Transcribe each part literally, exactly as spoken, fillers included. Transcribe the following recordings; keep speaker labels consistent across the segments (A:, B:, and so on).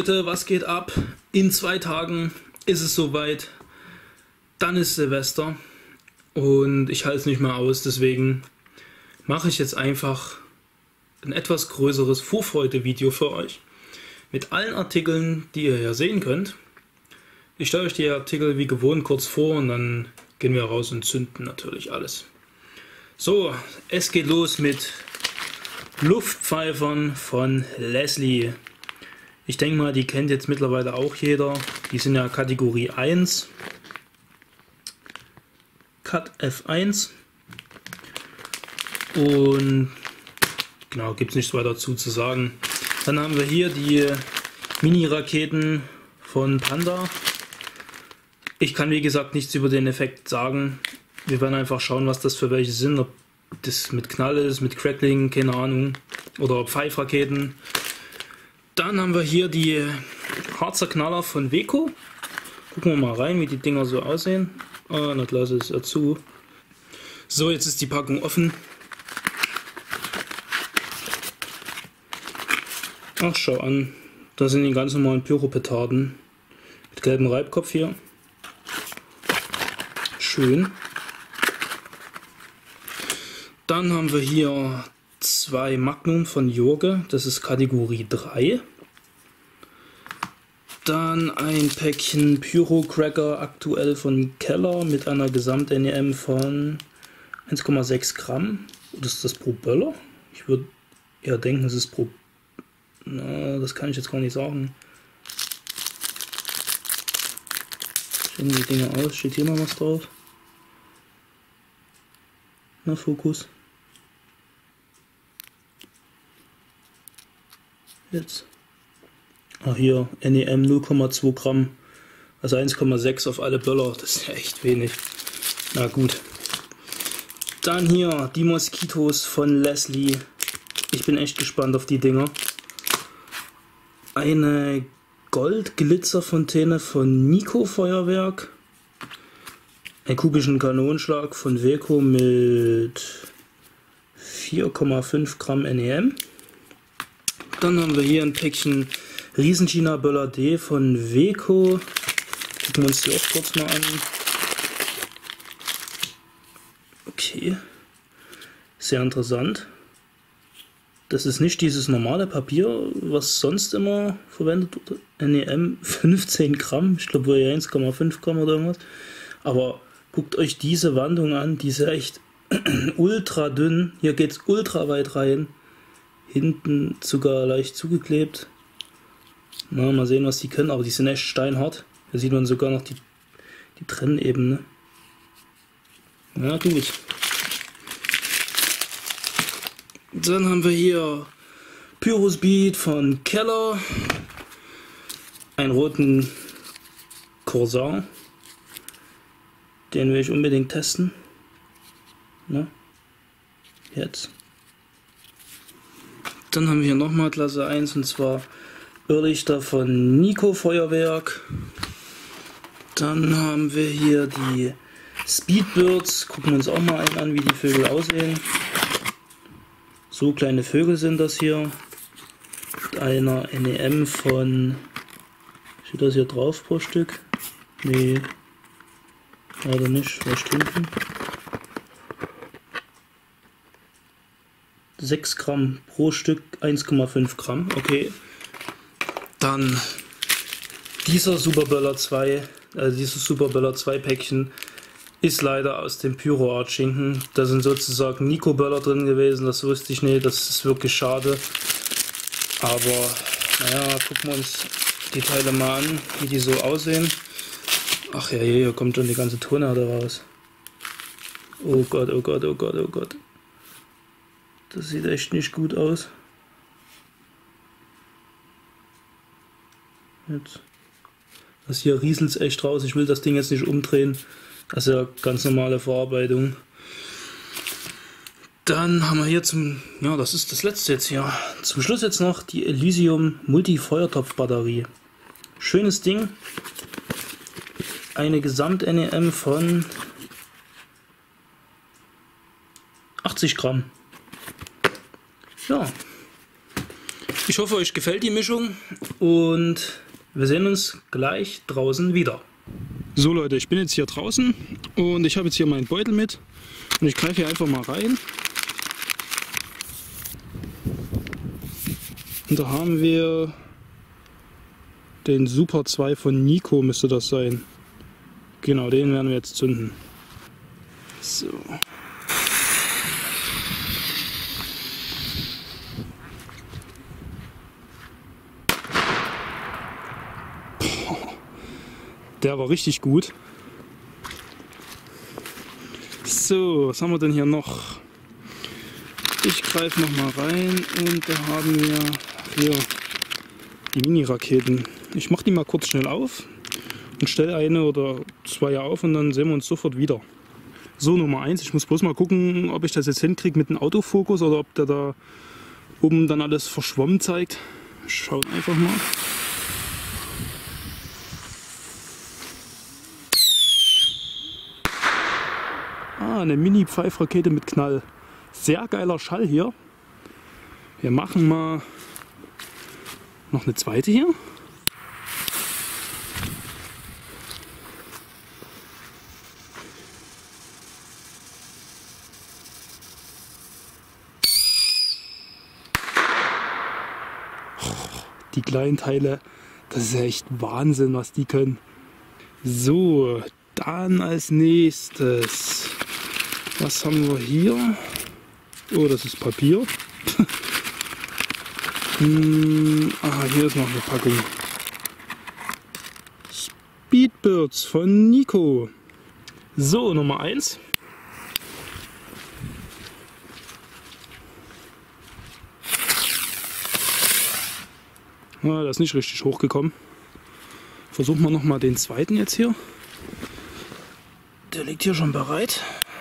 A: Leute, was geht ab? In zwei Tagen ist es soweit. Dann ist Silvester und ich halte es nicht mehr aus. Deswegen mache ich jetzt einfach ein etwas größeres Vorfreude-Video für euch. Mit allen Artikeln, die ihr hier sehen könnt. Ich stelle euch die Artikel wie gewohnt kurz vor und dann gehen wir raus und zünden natürlich alles. So, es geht los mit Luftpfeifern von Leslie. Ich denke mal, die kennt jetzt mittlerweile auch jeder. Die sind ja Kategorie eins. Cut F eins. Und genau, gibt es nichts weiter dazu zu sagen. Dann haben wir hier die Mini-Raketen von Panda. Ich kann wie gesagt nichts über den Effekt sagen. Wir werden einfach schauen, was das für welche sind. Ob das mit Knall ist, mit Crackling, keine Ahnung. Oder Pfeifraketen. Dann haben wir hier die Harzer Knaller von Weco. Gucken wir mal rein, wie die Dinger so aussehen. Ah, na klar, ist ja zu. So, jetzt ist die Packung offen. Ach, schau an. Da sind die ganz normalen Pyropetarden. Mit gelbem Reibkopf hier. Schön. Dann haben wir hier zwei Magnum von Jorge, das ist Kategorie drei. Dann ein Päckchen Pyro Cracker aktuell von Keller mit einer Gesamt-N E M von eins Komma sechs Gramm. Oder ist das pro Böller? Ich würde eher denken, es ist pro... Na, das kann ich jetzt gar nicht sagen. Schauen die Dinge aus, steht hier noch was drauf? Na, Fokus. Jetzt. Ach hier, N E M null Komma zwei Gramm, also eins Komma sechs auf alle Böller, das ist ja echt wenig. Na gut. Dann hier die Moskitos von Leslie. Ich bin echt gespannt auf die Dinger. Eine Gold-Glitzer-Fontäne von Nico Feuerwerk. Ein kubischen Kanonenschlag von Weco mit vier Komma fünf Gramm N E M. Dann haben wir hier ein Päckchen Riesenchina-Böller D von Weco. Gucken wir uns die auch kurz mal an. Okay. Sehr interessant. Das ist nicht dieses normale Papier, was sonst immer verwendet wird. N E M fünfzehn Gramm. Ich glaube, wir eins Komma fünf Gramm oder irgendwas. Aber guckt euch diese Wandung an. Die ist echt ultra dünn. Hier geht es ultra weit rein. Hinten sogar leicht zugeklebt. Na, mal sehen, was die können, aber die sind echt steinhart. Hier sieht man sogar noch die, die Trennebene. Na gut. Dann haben wir hier Pyrospeed von Keller. Einen roten Corsair. Den will ich unbedingt testen. Na, jetzt. Dann haben wir hier nochmal Klasse eins und zwar Irrlichter von Nico Feuerwerk. Dann haben wir hier die Speedbirds. Gucken wir uns auch mal einen an, wie die Vögel aussehen. So kleine Vögel sind das hier. Mit einer N E M von... Steht das hier drauf pro Stück? Nee. Leider nicht. Was steht denn? sechs Gramm pro Stück, eins Komma fünf Gramm, okay. Dann dieser Super Böller zwei, also dieses Super Böller zwei Päckchen ist leider aus dem Pyro Art Schinken. Da sind sozusagen Nico Böller drin gewesen, das wusste ich nicht, das ist wirklich schade. Aber naja, gucken wir uns die Teile mal an, wie die so aussehen. Ach ja, hier kommt schon die ganze Tonerde raus. Oh Gott, oh Gott, oh Gott, oh Gott. Das sieht echt nicht gut aus. Jetzt. Das hier rieselt echt raus. Ich will das Ding jetzt nicht umdrehen. Das ist ja ganz normale Verarbeitung. Dann haben wir hier zum, ja, das ist das letzte jetzt hier. Zum Schluss jetzt noch die Elysium Multi-Feuertopf Batterie. Schönes Ding. Eine Gesamt-N E M von achtzig Gramm. Ja, Ich hoffe, euch gefällt die Mischung und wir sehen uns gleich draußen wieder. So Leute, ich bin jetzt hier draußen und ich habe jetzt hier meinen Beutel mit und ich greife hier einfach mal rein. Und da haben wir den Super zwei von Nico, müsste das sein. Genau, den werden wir jetzt zünden. So. Der war richtig gut. So, was haben wir denn hier noch? Ich greife noch mal rein und da haben wir hier die Mini-Raketen. Ich mache die mal kurz schnell auf und stelle eine oder zwei auf und dann sehen wir uns sofort wieder. So, Nummer eins. Ich muss bloß mal gucken, ob ich das jetzt hinkriege mit dem Autofokus oder ob der da oben dann alles verschwommen zeigt. Schaut einfach mal. Ah, eine Mini-Pfeifrakete mit Knall. Sehr geiler Schall hier. Wir machen mal noch eine zweite hier. Die kleinen Teile, das ist ja echt Wahnsinn, was die können. So, dann als nächstes, was haben wir hier? Oh, das ist Papier. hm, ah, hier ist noch eine Packung. Speedbirds von Nico. So, Nummer eins. Ah, das ist nicht richtig hochgekommen. Versuchen wir noch mal den zweiten jetzt hier. Der liegt hier schon bereit.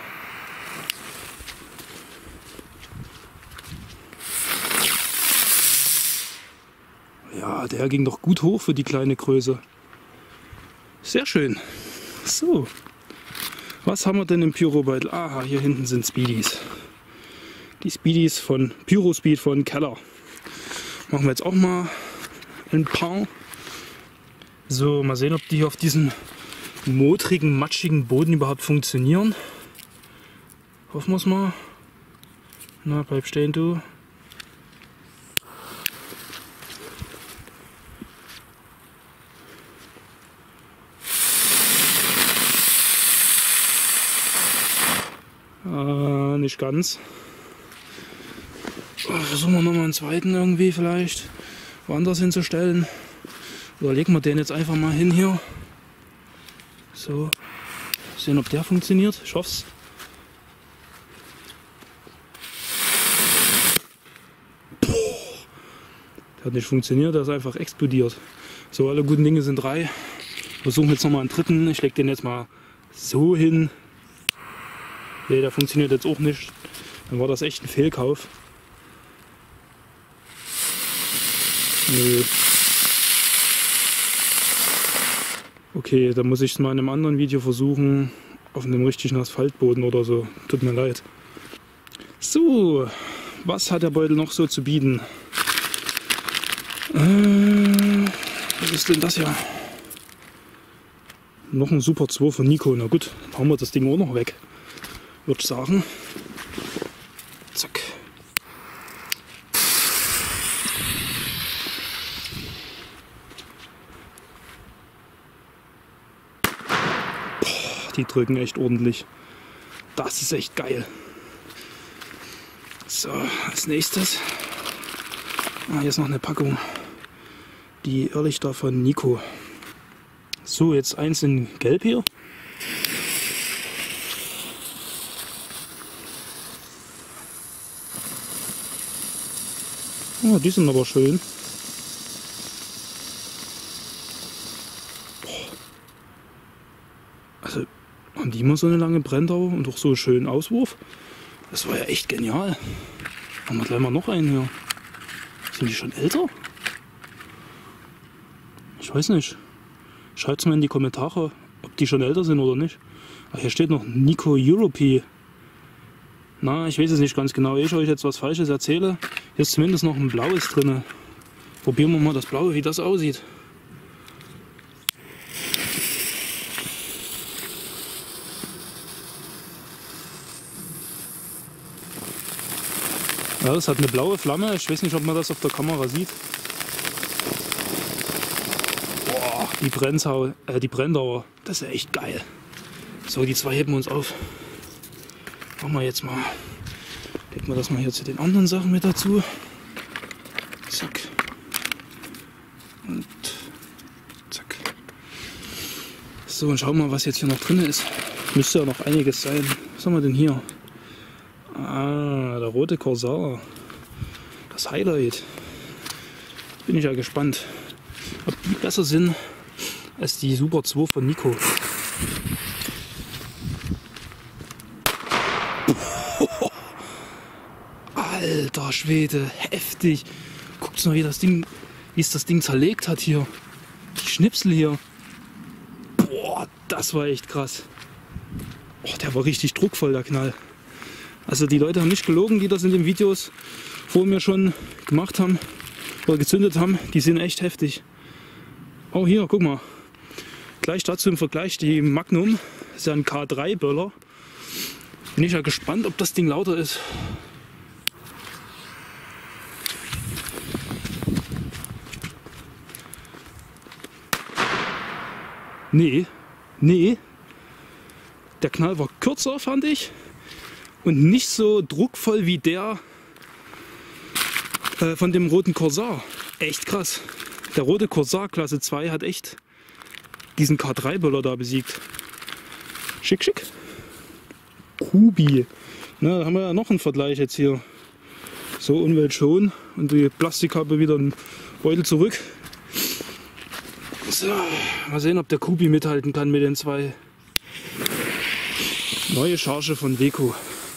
A: Ja, der ging doch gut hoch für die kleine Größe. Sehr schön. So, was haben wir denn im Pyrobeutel? Aha, hier hinten sind Speedies. Die Speedies von Pyrospeed von Keller. Machen wir jetzt auch mal ein paar. So, mal sehen, ob die auf diesem modrigen, matschigen Boden überhaupt funktionieren. Hoffen wir es mal. Na, bleib stehen, du. Äh, nicht ganz. Versuchen wir nochmal einen zweiten irgendwie vielleicht woanders hinzustellen. Oder legen wir den jetzt einfach mal hin hier. So. Sehen, ob der funktioniert. Ich hoffe es. Der hat nicht funktioniert, der ist einfach explodiert. So, alle guten Dinge sind drei. Versuchen jetzt nochmal einen dritten. Ich lege den jetzt mal so hin. Nee, der funktioniert jetzt auch nicht. Dann war das echt ein Fehlkauf. Nee. Okay, dann muss ich es mal in einem anderen Video versuchen. Auf einem richtigen Asphaltboden oder so. Tut mir leid. So, was hat der Beutel noch so zu bieten? Äh, was ist denn das hier? Noch ein Super zwei von Nico. Na gut, hauen wir das Ding auch noch weg. Würde ich sagen. Zack. Boah, die drücken echt ordentlich. Das ist echt geil. So, als nächstes. Ah, hier ist noch eine Packung. Die Irrlichter von Nico. So, jetzt eins in Gelb hier. Oh, die sind aber schön. Also, haben die immer so eine lange Brenndauer und auch so einen schönen Auswurf? Das war ja echt genial. Haben wir gleich mal noch einen hier. Sind die schon älter? Ich weiß nicht. Schreibt es mir in die Kommentare, ob die schon älter sind oder nicht. Ach, hier steht noch Nico Europe. Na, ich weiß es nicht ganz genau. Ehe ich euch jetzt was Falsches erzähle, hier ist zumindest noch ein blaues drin. Probieren wir mal das Blaue, wie das aussieht. Ja, es hat eine blaue Flamme. Ich weiß nicht, ob man das auf der Kamera sieht. Boah, die Brennsau, äh, die Brenndauer, das ist ja echt geil. So, die zwei heben wir uns auf. Machen wir jetzt mal. Legen wir das mal hier zu den anderen Sachen mit dazu. Zack. Und zack. So, und schauen wir mal, was jetzt hier noch drin ist. Müsste ja noch einiges sein. Was haben wir denn hier? Ah, der rote Corsair. Das Highlight. Bin ich ja gespannt, ob die besser sind als die Super zwei von Nico. Alter Schwede, heftig. Guckt mal, wie das Ding, wie es das Ding zerlegt hat hier. Die Schnipsel hier. Boah, das war echt krass. Oh, der war richtig druckvoll, der Knall. Also die Leute haben nicht gelogen, die das in den Videos vor mir schon gemacht haben oder gezündet haben. Die sind echt heftig. Oh hier, guck mal. Gleich dazu im Vergleich die Magnum. Das ist ja ein K drei Böller. Bin ich ja gespannt, ob das Ding lauter ist. Nee, nee. Der Knall war kürzer, fand ich. Und nicht so druckvoll wie der äh, von dem roten Corsair. Echt krass. Der rote Corsair Klasse zwei hat echt diesen K drei Böller da besiegt. Schick, schick. Kubi. Na, da haben wir ja noch einen Vergleich jetzt hier. So, umweltschonend. Und die Plastikkappe wieder im Beutel zurück. So, mal sehen, ob der Kubi mithalten kann mit den zwei. Neue Charge von Weco.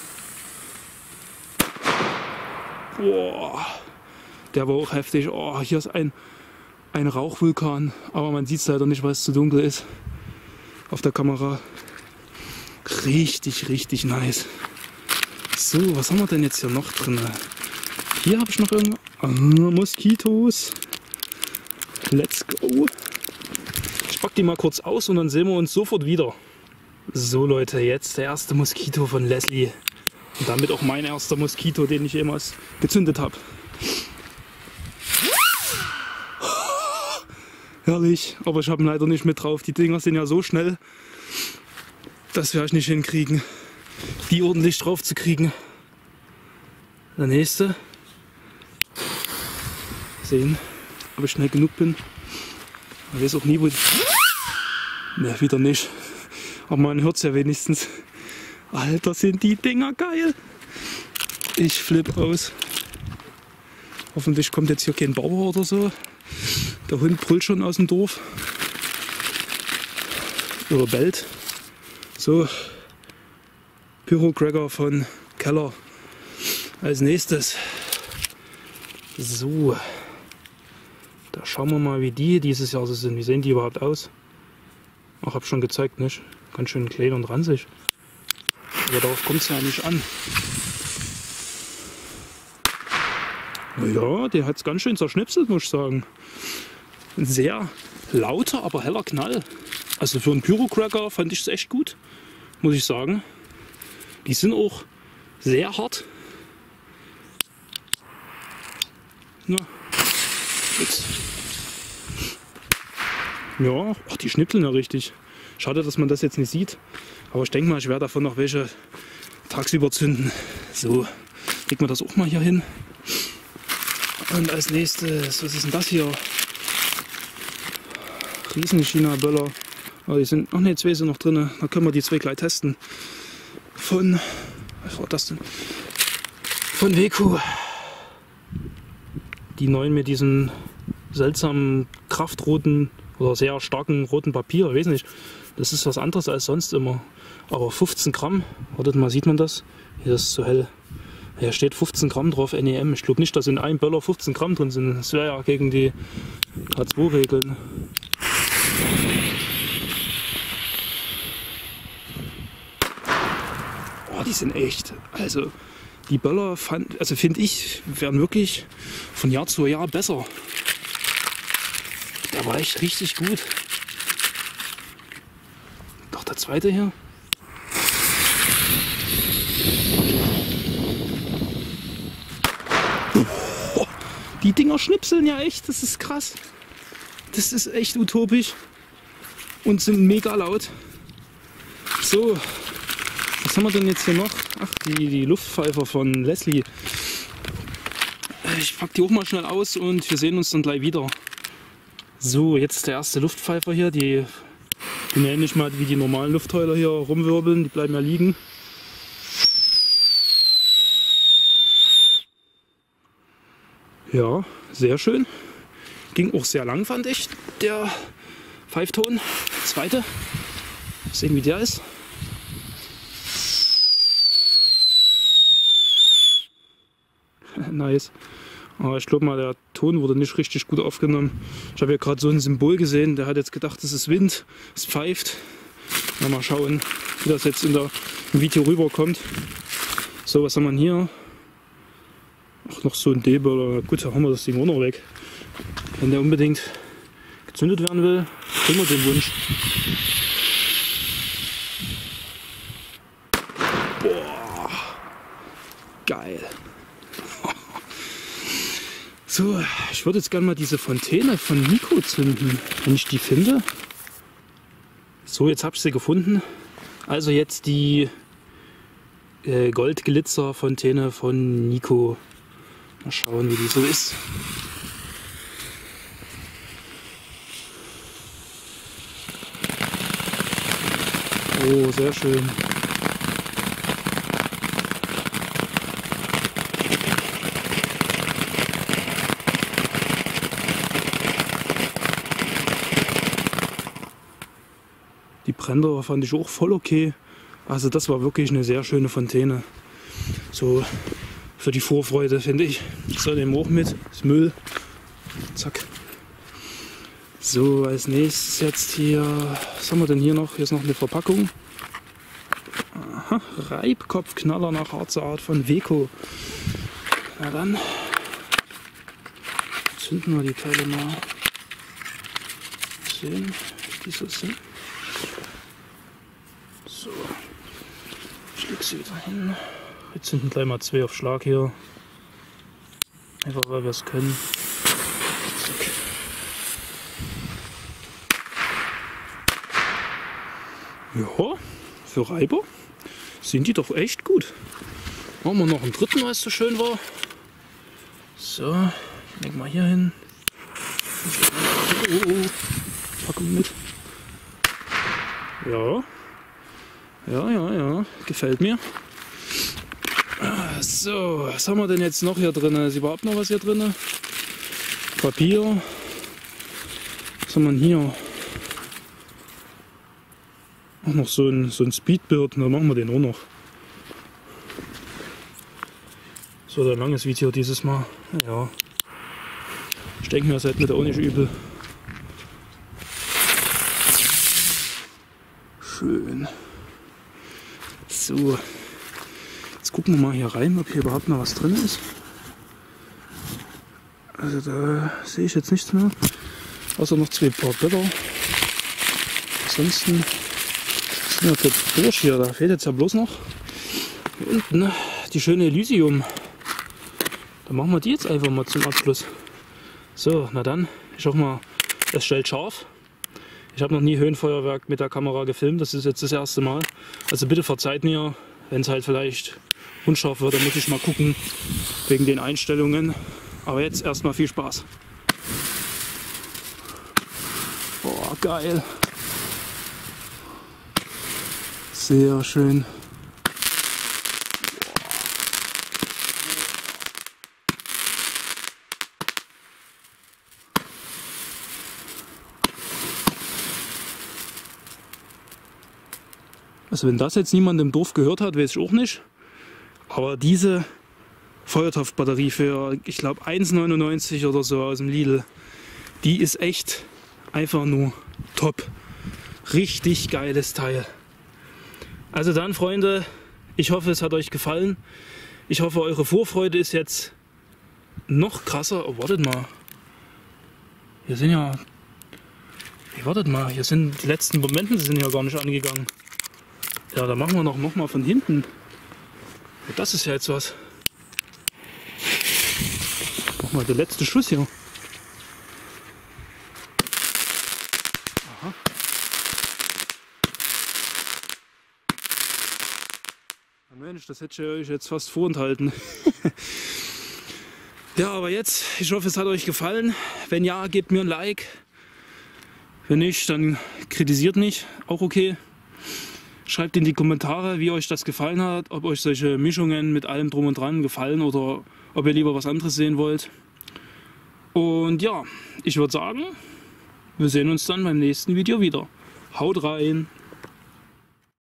A: Boah, der war auch heftig. Oh, hier ist ein, ein Rauchvulkan, aber man sieht es leider nicht, weil es zu dunkel ist auf der Kamera. Richtig, richtig nice. So, was haben wir denn jetzt hier noch drin? Hier habe ich noch irgendwas. Ah, Moskitos. Let's go. Ich pack die mal kurz aus und dann sehen wir uns sofort wieder. So Leute, jetzt der erste Moskito von Leslie. Und damit auch mein erster Moskito, den ich jemals gezündet habe. Herrlich, aber ich habe ihn leider nicht mit drauf. Die Dinger sind ja so schnell, das werde ich nicht hinkriegen, die ordentlich drauf zu kriegen. Der nächste. Sehen, ob ich schnell genug bin. Ich weiß auch nie, wo... Ne, wieder nicht. Aber man hört es ja wenigstens. Alter, sind die Dinger geil. Ich flippe aus. Hoffentlich kommt jetzt hier kein Bauer oder so. Der Hund brüllt schon aus dem Dorf. Oder bellt. So. Pyrocracker von Keller. Als nächstes. So. Da schauen wir mal, wie die dieses Jahr so sind. Wie sehen die überhaupt aus? Ach, hab schon gezeigt, nicht? Ganz schön klein und ranzig. Aber darauf kommt es ja nicht an. Ja, der hat es ganz schön zerschnipselt, muss ich sagen. Ein sehr lauter, aber heller Knall. Also für einen Pyrocracker fand ich es echt gut, muss ich sagen. Die sind auch sehr hart. Ja, jetzt. Ja, ach, die schnipseln ja richtig. Schade, dass man das jetzt nicht sieht. Aber ich denke mal, ich werde davon noch welche tagsüber zünden. So, legen wir das auch mal hier hin. Und als nächstes, was ist denn das hier? Riesen China-Böller. Oh, die sind, ach ne, zwei sind noch drin. Da können wir die zwei gleich testen. Von, was war das denn? Von Weco. Die neuen mit diesen seltsamen kraftroten oder sehr starken roten Papier. Ich weiß nicht, das ist was anderes als sonst immer. Aber fünfzehn Gramm, wartet mal, sieht man das? Hier ist es zu hell. Hier steht fünfzehn Gramm drauf, N E M. Ich glaube nicht, dass in einem Böller fünfzehn Gramm drin sind. Das wäre ja gegen die H zwei Regeln. Oh, die sind echt. Also die Böller, fand, also finde ich, werden wirklich von Jahr zu Jahr besser. Der war echt richtig gut. Doch der zweite hier. Oh, die Dinger schnipseln ja echt, das ist krass. Das ist echt utopisch und sind mega laut. So, was haben wir denn jetzt hier noch? Ach, die, die Luftpfeifer von Leslie. Ich packe die auch mal schnell aus und wir sehen uns dann gleich wieder. So, jetzt der erste Luftpfeifer hier. Die, die nennen nicht mal wie die normalen Luftheuler hier rumwirbeln, die bleiben ja liegen. Ja, sehr schön. Ging auch sehr lang, fand ich, der Pfeifton. Zweite. Mal sehen, wie der ist. Nice. Aber ich glaube mal, der Ton wurde nicht richtig gut aufgenommen. Ich habe ja gerade so ein Symbol gesehen, der hat jetzt gedacht, das ist Wind, es pfeift. Ja, mal schauen, wie das jetzt in der, im Video rüberkommt. So, was haben wir hier? Ach, noch so ein D-Böller. Gut, da haben wir das Ding auch noch weg. Wenn der unbedingt gezündet werden will, kriegen wir den Wunsch. Boah, geil. So, ich würde jetzt gerne mal diese Fontäne von Nico zünden, wenn ich die finde. So, jetzt habe ich sie gefunden. Also jetzt die äh, Goldglitzer-Fontäne von Nico. Mal schauen, wie die so ist. Oh, sehr schön. Die Brenndorfer fand ich auch voll okay. Also das war wirklich eine sehr schöne Fontäne. So für die Vorfreude, finde ich. So, nehmen wir auch mit. Das Müll. Zack. So, als nächstes jetzt hier, was haben wir denn hier noch? Hier ist noch eine Verpackung. Aha, Reibkopfknaller nach Harzer Art von Weco. Na dann zünden wir die Teile mal. Mal sehen, wie die so sind. So, ich leg sie wieder hin. Wir zünden gleich mal zwei auf Schlag hier. Einfach weil wir es können. Zack. Ja, für Reiber sind die doch echt gut. Machen wir noch einen dritten, weil es so schön war. So, leg mal hier hin. Oh, oh. Packen mit. Ja. Ja, ja, ja. Gefällt mir. So, was haben wir denn jetzt noch hier drin? Ist überhaupt noch was hier drin? Papier. Was haben wir denn hier? Auch noch so ein, so ein Speedbird, dann machen wir den auch noch. So ein langes Video dieses Mal. Ja. Ich denke mir, seid mir da auch nicht übel. Schön. So. Jetzt gucken wir mal hier rein, ob hier überhaupt noch was drin ist. Also da sehe ich jetzt nichts mehr. Außer noch zwei Paar Blätter. Ansonsten sind wir jetzt durch hier. Da fehlt jetzt ja bloß noch hier unten die schöne Elysium. Dann machen wir die jetzt einfach mal zum Abschluss. So, na dann. Ich hoffe mal, es stellt scharf. Ich habe noch nie Höhenfeuerwerk mit der Kamera gefilmt. Das ist jetzt das erste Mal. Also bitte verzeiht mir, wenn es halt vielleicht unscharf wird. Dann muss ich mal gucken wegen den Einstellungen. Aber jetzt erstmal viel Spaß. Boah, geil. Sehr schön. Also wenn das jetzt niemand im Dorf gehört hat, weiß ich auch nicht. Aber diese Feuertopfbatterie für, ich glaube, eins neunundneunzig oder so aus dem Lidl, die ist echt einfach nur top. Richtig geiles Teil. Also dann, Freunde, ich hoffe, es hat euch gefallen. Ich hoffe, eure Vorfreude ist jetzt noch krasser. Oh, wartet mal. Hier sind ja wartet mal, hier sind die letzten Momente, sind ja gar nicht angegangen. Ja, da machen wir noch, noch mal von hinten. Ja, das ist ja jetzt was. Mach mal der letzte Schuss hier. Aha. Ja, Mensch, das hätte ich euch jetzt fast vorenthalten. Ja, aber jetzt, ich hoffe, es hat euch gefallen. Wenn ja, gebt mir ein Like. Wenn nicht, dann kritisiert mich, auch okay. Schreibt in die Kommentare, wie euch das gefallen hat, ob euch solche Mischungen mit allem drum und dran gefallen oder ob ihr lieber was anderes sehen wollt. Und ja, ich würde sagen, wir sehen uns dann beim nächsten Video wieder. Haut rein!